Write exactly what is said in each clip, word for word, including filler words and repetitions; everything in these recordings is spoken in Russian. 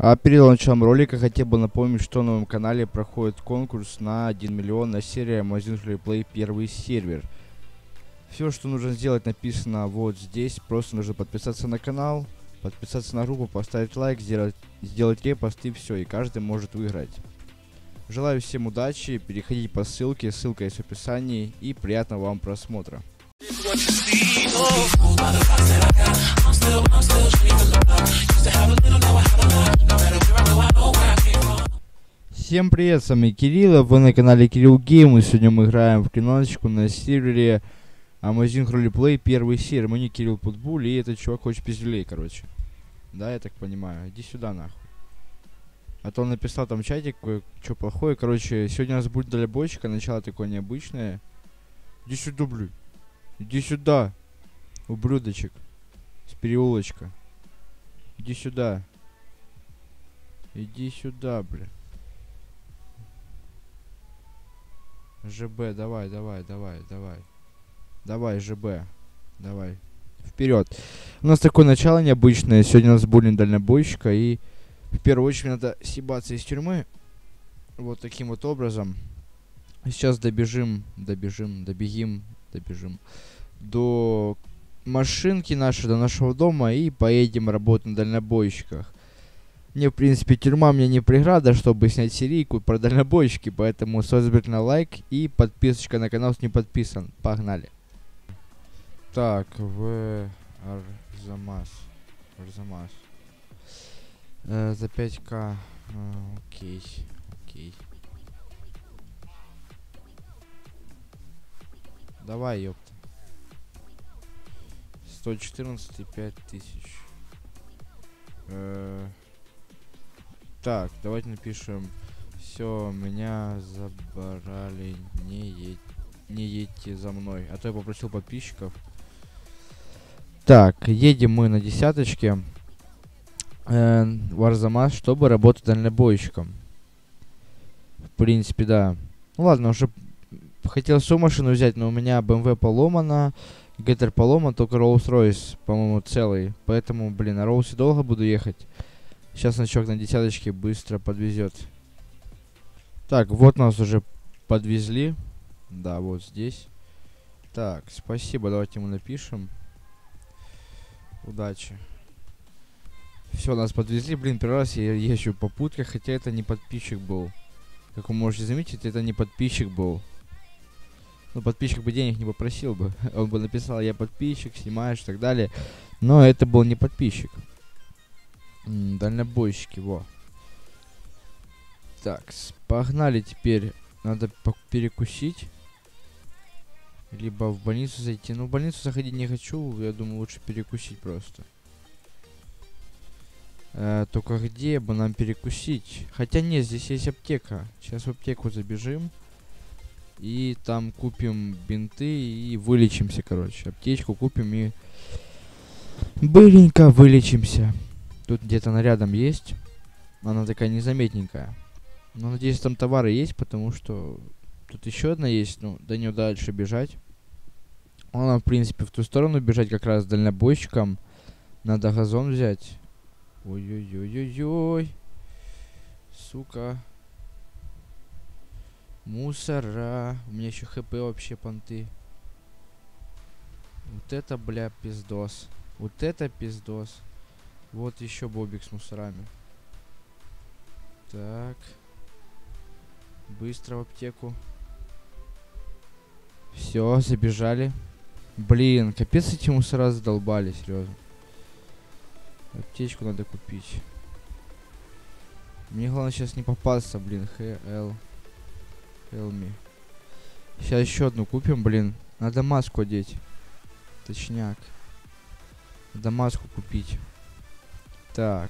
А перед началом ролика хотел бы напомнить, что на моем канале проходит конкурс на один миллион на серии Amazing Replay первый сервер. Все, что нужно сделать, написано вот здесь. Просто нужно подписаться на канал, подписаться на группу, поставить лайк, сделать, сделать репост, и все, и каждый может выиграть. Желаю всем удачи, переходите по ссылке, ссылка есть в описании, и приятного вам просмотра. Всем привет, с вами Кирилл, вы на канале Кирилл Гейм, и сегодня мы играем в киноночку на сервере Amazing Roleplay первый сервер. Мы не Кирилл Путбуль, и этот чувак хочет пиздюлей, короче. Да, я так понимаю. Иди сюда, нахуй. А то он написал там чатик, что плохое. Короче, сегодня у нас будет дальнобойщика, начало такое необычное. Иди сюда, блядь. Иди сюда, ублюдочек. С переулочка. Иди сюда. Иди сюда, бля. ЖБ, давай, давай, давай, давай. Давай, ЖБ. Давай. Вперед. У нас такое начало необычное. Сегодня у нас будет дальнобойщика. И в первую очередь надо съебаться из тюрьмы. Вот таким вот образом. Сейчас добежим, добежим, добегим, добежим до машинки нашей, до нашего дома, и поедем работать на дальнобойщиках. Мне, в принципе, тюрьма мне не преграда, чтобы снять серийку про дальнобойщики, поэтому с вас обязательно лайк и подписочка на канал, если не подписан. Погнали. Так, в Арзамас. Арзамас. Э, за пять ка. А, окей. Окей. Давай, ёпта. сто четырнадцать и пять тысяч. Э, так, давайте напишем. Все, меня забрали. Не едь, не едьте за мной. А то я попросил подписчиков. Так, едем мы на десяточке э, в Арзамас, чтобы работать дальнобойщиком. В принципе, да. Ну ладно, уже хотел свою машину взять, но у меня бэ эм вэ поломана, Геттер поломан, только Rolls-Royce, по-моему, целый. Поэтому, блин, на Роусе долго буду ехать. Сейчас значок на десяточке быстро подвезет. Так, вот нас уже подвезли. Да, вот здесь. Так, спасибо, давайте ему напишем. Удачи. Все, нас подвезли. Блин, первый раз я езжу по путках, хотя это не подписчик был. Как вы можете заметить, это не подписчик был. Ну, подписчик бы денег не попросил бы. Он бы написал, я подписчик, снимаешь и так далее. Но это был не подписчик. М-м, дальнобойщики, во. Так, погнали теперь. Надо перекусить. Либо в больницу зайти. Ну, в больницу заходить не хочу. Я думаю, лучше перекусить просто. Э, только где бы нам перекусить? Хотя нет, здесь есть аптека. Сейчас в аптеку забежим. И там купим бинты и вылечимся, короче. Аптечку купим и быренько вылечимся. Тут где-то она рядом есть. Она такая незаметненькая. Но надеюсь, там товары есть, потому что тут еще одна есть. Ну, до нее дальше бежать. Она, в принципе, в ту сторону бежать как раз с дальнобойщиком. Надо газон взять. Ой-ой-ой-ой-ой. Сука. Мусора. У меня еще хп вообще, понты. Вот это, бля, пиздос. Вот это пиздос. Вот еще бобик с мусорами. Так. Быстро в аптеку. Все, забежали. Блин, капец, эти мусора задолбали, серьезно. Аптечку надо купить. Мне главное сейчас не попасться, блин. ХЛ. Help. Сейчас еще одну купим, блин. Надо маску одеть. Точняк. Надо маску купить. Так.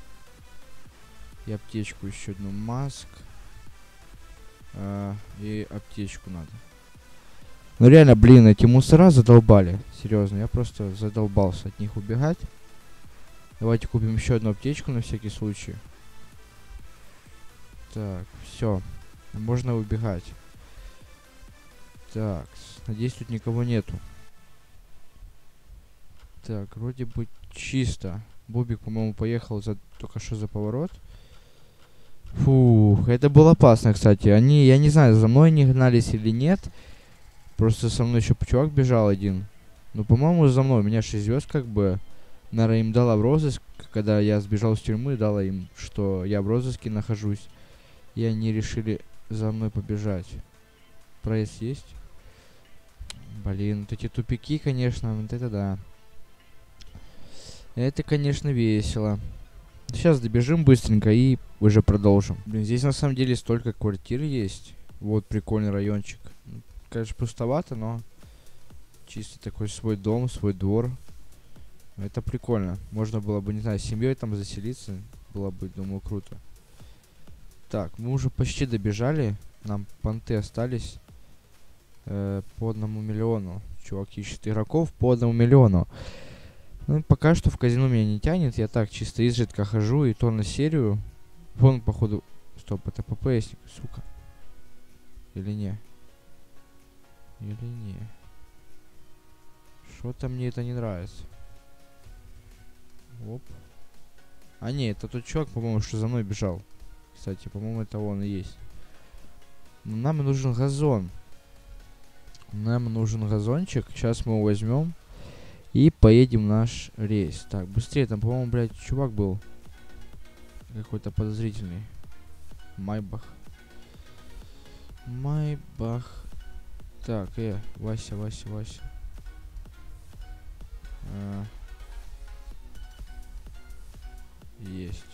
И аптечку еще одну. Маск. А, и аптечку надо. Ну реально, блин, эти мусора задолбали. Серьезно, я просто задолбался от них убегать. Давайте купим еще одну аптечку на всякий случай. Так, все. Можно убегать. Так, надеюсь, тут никого нету. Так, вроде бы чисто. Бобик, по-моему, поехал за только что за поворот. Фух, это было опасно, кстати. Они, я не знаю, за мной не гнались или нет. Просто со мной еще чувак бежал один. Ну, по-моему, за мной. Меня шесть звезд как бы, наверное, им дала в розыск, когда я сбежал с тюрьмы, дала им, что я в розыске нахожусь. И они решили за мной побежать. Проезд есть? Блин, вот эти тупики, конечно, вот это да. Это, конечно, весело. Сейчас добежим быстренько и уже продолжим. Блин, здесь на самом деле столько квартир есть. Вот прикольный райончик. Конечно, пустовато, но чисто такой свой дом, свой двор. Это прикольно. Можно было бы, не знаю, с семьей там заселиться. Было бы, думаю, круто. Так, мы уже почти добежали. Нам понты остались э, по одному миллиону. Чувак ищет игроков по одному миллиону. Ну, пока что в казино меня не тянет. Я так чисто изредка хожу, и то на серию. Вон, походу... Стоп, это ППСник, сука. Или не? Или не? Что-то мне это не нравится. Оп. А не, это тот чувак, по-моему, что за мной бежал. Кстати, по-моему, это он и есть. Но нам нужен газон. Нам нужен газончик. Сейчас мы его возьмем. И поедем в наш рейс. Так, быстрее. Там, по-моему, блядь, чувак был. Какой-то подозрительный. Майбах. Майбах. Так, э, Вася, Вася, Вася. А. Есть.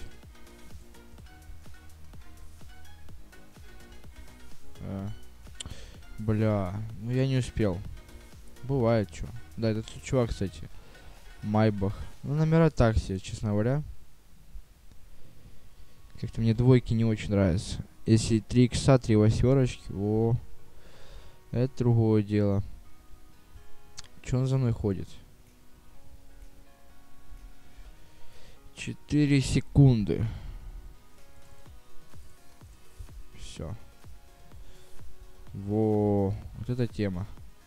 А. Бля, ну я не успел. Бывает, чё. Да, это тот чувак, кстати. Майбах. Ну, номера так себе, честно говоря. Как-то мне двойки не очень нравятся. Если три икса, три восьмерочки, о, это другое дело. Че он за мной ходит? Четыре секунды. Все. Во, вот эта тема.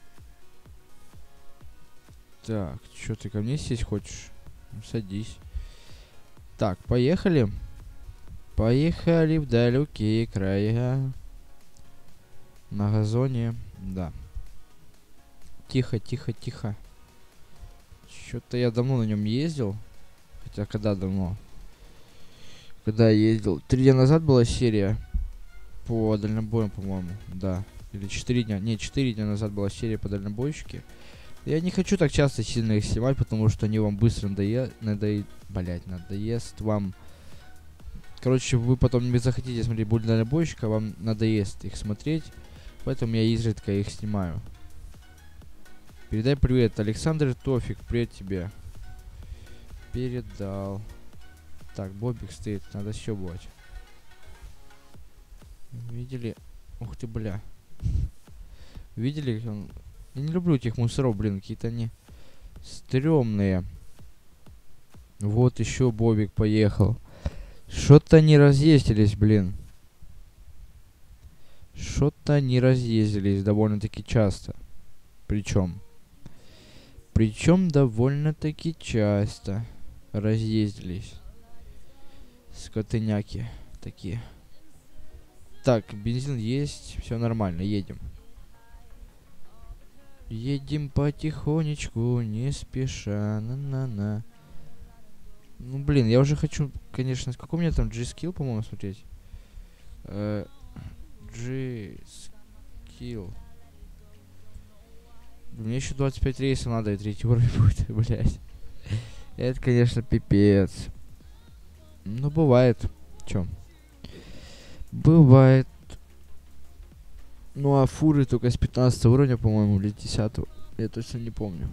Так, что ты ко мне сесть хочешь? Ну, садись. Так, поехали. Поехали в далекие края. На газоне, да. Тихо, тихо, тихо. Что-то я давно на нем ездил. Хотя когда давно? Когда я ездил? Три дня назад была серия по дальнобою, по-моему. Да. Или четыре дня. Не, четыре дня назад была серия по дальнобойщике. Я не хочу так часто сильно их снимать, потому что они вам быстро надоест. Надоест. Блять, надоест вам. Короче, вы потом не захотите смотреть более дальнобойщика, вам надоест их смотреть. Поэтому я изредка их снимаю. Передай привет, Александр Тофик, привет тебе. Передал. Так, Бобик стоит, надо съебывать. Видели? Ух ты, бля. Видели, как он... Я не люблю этих мусоров, блин, какие-то они стрёмные. Вот еще Бобик поехал. Что-то не разъездились, блин. Что-то не разъездились довольно-таки часто. Причем. Причем довольно-таки часто разъездились. Скотыняки такие. Так, бензин есть, все нормально, едем. Едем потихонечку, не спеша, на-на-на. Ну, блин, я уже хочу, конечно, какой у меня там G-Skill, по-моему, смотреть. Э, G-Skill. Мне еще двадцать пять рейсов надо, и третий уровень будет, блять. Это, конечно, пипец. Ну, бывает. Чё? Бывает. Ну, а фуры только с пятнадцатого уровня, по-моему, или десятого. Я точно не помню.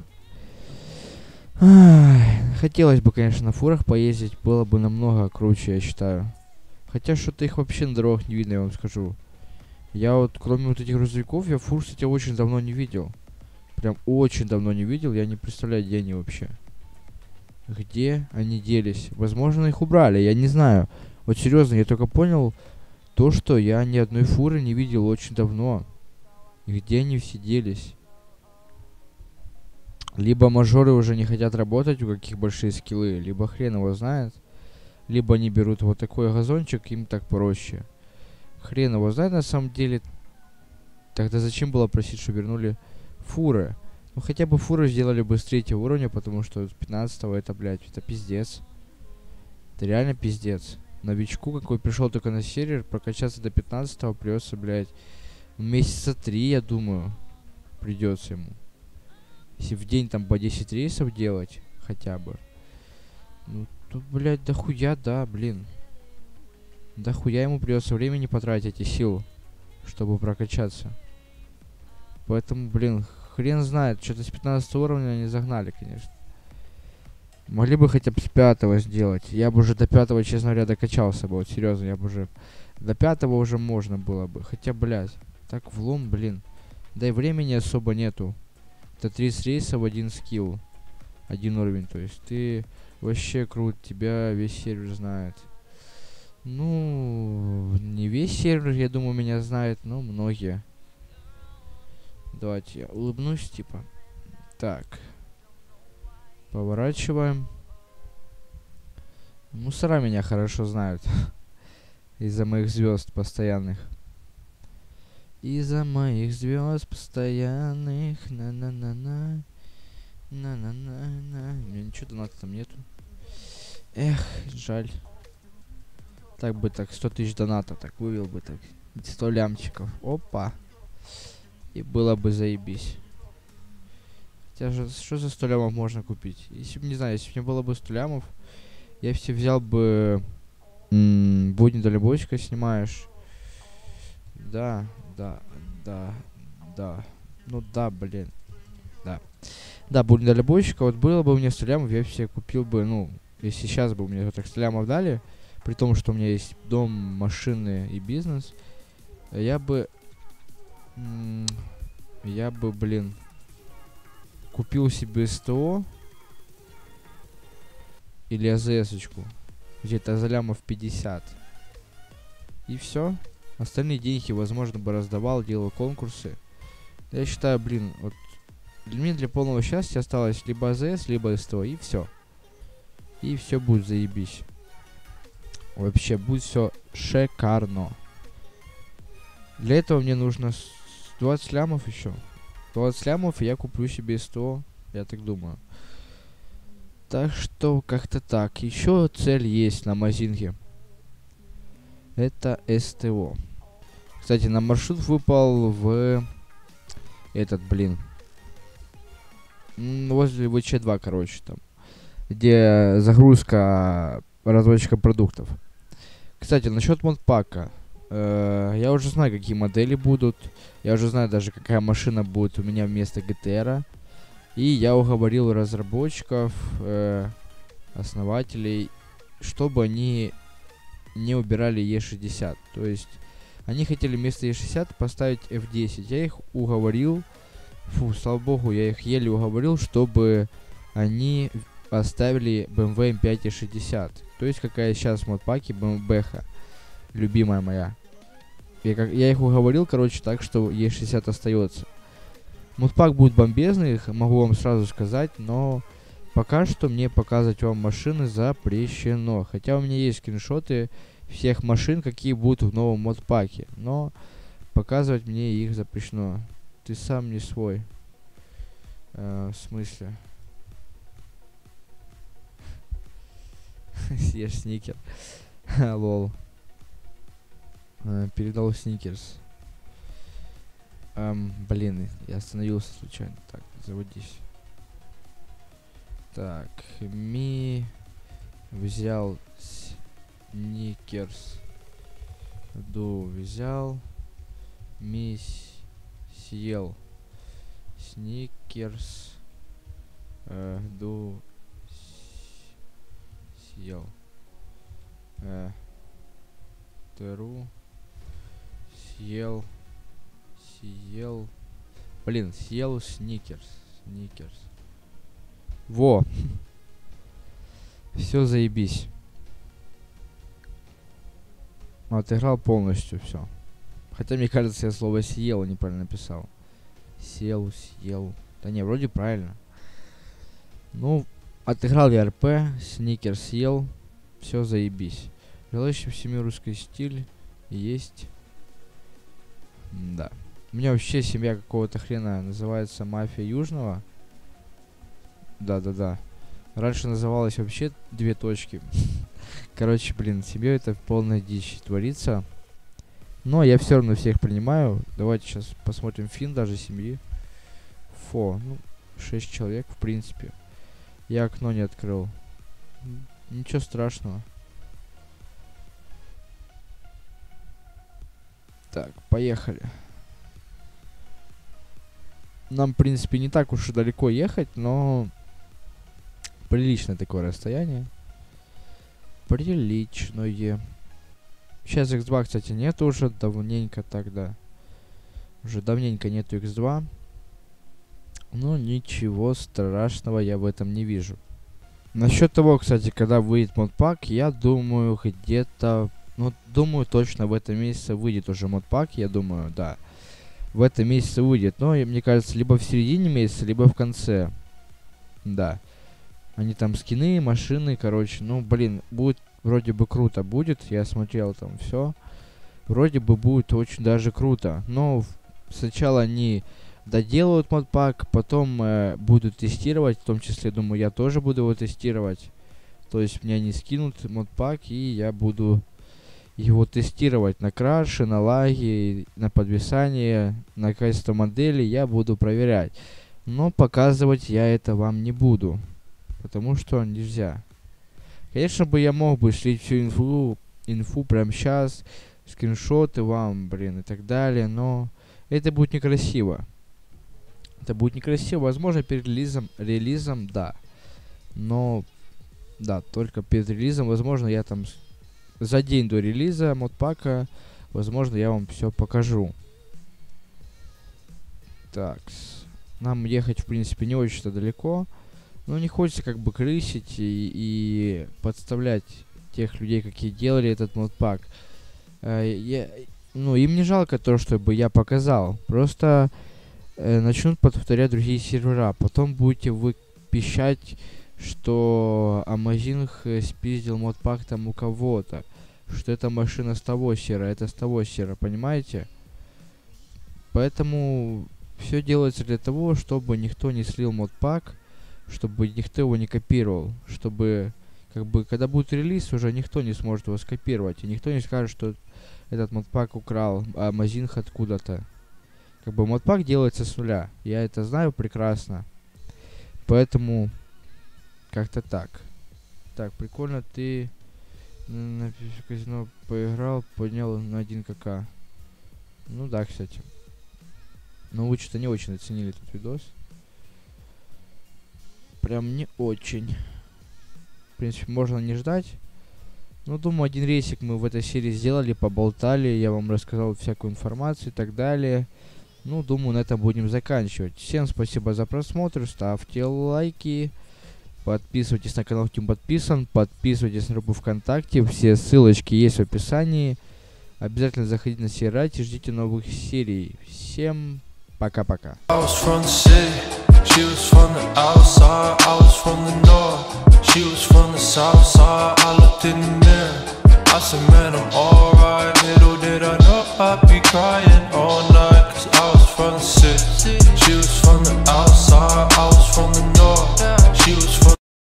Ай, хотелось бы, конечно, на фурах поездить. Было бы намного круче, я считаю. Хотя что-то их вообще на дорогах не видно, я вам скажу. Я вот, кроме вот этих грузовиков, я фур, кстати, очень давно не видел. Прям очень давно не видел. Я не представляю, где они вообще. Где они делись? Возможно, их убрали, я не знаю. Вот серьезно, я только понял то, что я ни одной фуры не видел очень давно. И где они все делись? Либо мажоры уже не хотят работать, у каких большие скиллы, либо хрен его знает. Либо они берут вот такой газончик, им так проще. Хрен его знает на самом деле. Тогда зачем было просить, что вернули фуры? Ну хотя бы фуры сделали бы с третьего уровня, потому что с пятнадцатого это, блядь, это пиздец. Это реально пиздец. Новичку, какой пришел только на сервер, прокачаться до пятнадцатого придется, блядь, месяца три, я думаю, придется ему. Если в день там по десять рейсов делать, хотя бы. Ну, тут, блядь, дохуя, да, блин. Дохуя ему придется времени потратить и сил, чтобы прокачаться. Поэтому, блин, хрен знает, что-то с пятнадцатого уровня они загнали, конечно. Могли бы хотя бы с пятого сделать. Я бы уже до пятого, честно говоря, докачался бы. Вот серьезно, я бы уже... До пятого уже можно было бы. Хотя, блядь, так влом, блин. Да и времени особо нету. Это тридцать рейсов, один скилл. Один уровень, то есть ты вообще крут, тебя весь сервер знает. Ну, не весь сервер, я думаю, меня знает, но многие. Давайте я улыбнусь, типа. Так. Поворачиваем. Мусора меня хорошо знают. Из-за моих звезд постоянных. Из-за моих звезд постоянных. На-на-на-на. На-на-на-на. У меня ничего доната там нету. Эх, жаль. Так бы так, сто тысяч доната. Так вывел бы так. сто лямчиков. Опа. И было бы заебись. Хотя же, что за сто лямов можно купить? Если бы, не знаю, если бы мне было бы сто лямов, я все взял бы... М-м, будни дальнобойщика снимаешь. Да, да, да, да. Ну да, блин. Да. Да, будни дальнобойщика. Вот было бы у меня сто лямов, я все купил бы, ну, если сейчас бы мне вот так сто лямов дали, при том, что у меня есть дом, машины и бизнес, я бы... М- я бы, блин... Купил себе СТО или АЗС-очку, где-то за лямов пятьдесят. И все. Остальные деньги, возможно, бы раздавал, делал конкурсы. Я считаю, блин, вот для меня для полного счастья осталось либо АЗС, либо СТО, и все. И все будет заебись. Вообще, будет все шикарно. Для этого мне нужно двадцать лямов еще. двадцать лямов, и я куплю себе сто, я так думаю. Так что, как-то так. Еще цель есть на Мазинге. Это СТО. Кстати, на маршрут выпал в... Этот, блин. Возле ВЧ два, короче, там. Где загрузка разводчика продуктов. Кстати, насчет модпака. Uh, я уже знаю, какие модели будут. Я уже знаю даже, какая машина будет у меня вместо джи ти ар. И я уговорил разработчиков, uh, основателей, чтобы они не убирали и шестьдесят. То есть они хотели вместо и шестьдесят поставить эф десять. Я их уговорил. Фу, слава богу, я их еле уговорил, чтобы они оставили бэ эм вэ эм пять и шестьдесят. То есть какая сейчас в модпаке бэ эм вэ-ха. Любимая моя. Я, как, я их уговорил, короче, так, что и шестьдесят остается. Модпак будет бомбезный, могу вам сразу сказать, но пока что мне показывать вам машины запрещено. Хотя у меня есть скриншоты всех машин, какие будут в новом модпаке. Но показывать мне их запрещено. Ты сам не свой. Э, в смысле? Съешь сникер. Лол. Передал сникерс. Um, блин, я остановился случайно. Так, заводись. Так, ми взял сникерс. Ду взял. Ми съел сникерс. Uh, ду съел. Uh, Теру. Съел, съел, блин, съел сникерс, сникерс. Во, все заебись. Отыграл полностью все. Хотя мне кажется, я слово съел неправильно написал. Сел, съел. Да не, вроде правильно. Ну, отыграл я РП, сникер съел, все заебись. Желающим всеми русский стиль есть. Да. У меня вообще семья какого-то хрена называется Мафия Южного. Да-да-да. Раньше называлась вообще две точки. Короче, блин, семья это полная дичь творится. Но я все равно всех принимаю. Давайте сейчас посмотрим фин даже семьи. Фо, ну, шесть человек, в принципе. Я окно не открыл. Ничего страшного. Так, поехали. Нам, в принципе, не так уж и далеко ехать, но приличное такое расстояние. Приличное. Сейчас икс два, кстати, нет уже давненько тогда. Уже давненько нету икс два. Но ничего страшного я в этом не вижу. Насчет того, кстати, когда выйдет модпак, я думаю, где-то... Ну, думаю, точно в этом месяце выйдет уже модпак, я думаю, да. В этом месяце выйдет, но, мне кажется, либо в середине месяца, либо в конце. Да. Они там скины, машины, короче, ну, блин, будет вроде бы круто будет. Я смотрел там все. Вроде бы будет очень даже круто. Но сначала они доделают модпак, потом э, будут тестировать. В том числе, думаю, я тоже буду его тестировать. То есть мне они скинут модпак, и я буду его тестировать на краше, на лаге, на подвисание, на качество модели. Я буду проверять. Но показывать я это вам не буду. Потому что нельзя. Конечно бы я мог бы слить всю инфу, инфу прямо сейчас, скриншоты вам, блин, и так далее, но это будет некрасиво. Это будет некрасиво. Возможно, перед релизом, релизом, да. Но, да, только перед релизом, возможно, я там за день до релиза модпака, возможно, я вам все покажу. Так, нам ехать, в принципе, не очень-то далеко. Но не хочется как бы крысить и, и подставлять тех людей, какие делали этот модпак. Э, я, ну, им не жалко то, чтобы я показал. Просто э, начнут повторять другие сервера. Потом будете вы пищать, что Amazing спиздил модпак там у кого-то. Что эта машина с того сера, это с того сера, понимаете? Поэтому все делается для того, чтобы никто не слил модпак, чтобы никто его не копировал, чтобы, как бы, когда будет релиз, уже никто не сможет его скопировать, и никто не скажет, что этот модпак украл Amazing откуда-то. Как бы модпак делается с нуля, я это знаю прекрасно, поэтому как-то так. Так, прикольно, ты на казино поиграл, поднял на один ка. Ну да, кстати. Но вы что-то не очень оценили этот видос. Прям не очень. В принципе, можно не ждать. Ну, думаю, один рейсик мы в этой серии сделали, поболтали. Я вам рассказал всякую информацию и так далее. Ну, думаю, на этом будем заканчивать. Всем спасибо за просмотр. Ставьте лайки. Подписывайтесь на канал, кто не подписан. Подписывайтесь на группу ВКонтакте. Все ссылочки есть в описании. Обязательно заходите на сервер и ждите новых серий. Всем пока-пока. She was from the outside, I was from the north. She was from the south side, I looked in the mirror. I said, man, I'm alright. Little did I know I'd be crying all night, cause I was from the city. She was from the outside, I was from the north.